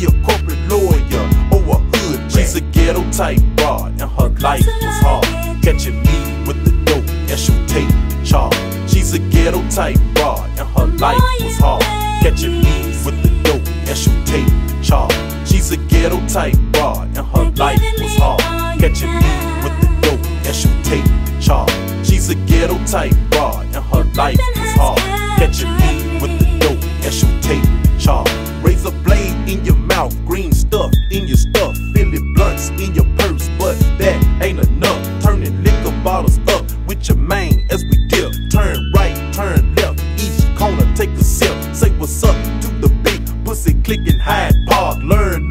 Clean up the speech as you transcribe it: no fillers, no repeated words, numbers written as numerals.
be a corporate lawyer or a hood. She's a ghetto type broad, and her life was hard. Catching me with the dope, and she'll take charge. She's a ghetto type broad, and her life was hard. Catching me with the dope, and she'll take charge. She's a ghetto type broad, and her life was hard. Catching me with the dope, and she'll take charge. She's a ghetto type broad, and her life was hard. Catching me with the dope, and she'll take charge. Razor blade in your mouth, green stuff in your stuff, Philly blunts in your purse, but that ain't enough. Turning liquor bottles up with your man as we dip. Turn right, turn left, each corner take a sip. Say what's up to the big pussy, clicking Hyde Park. Learn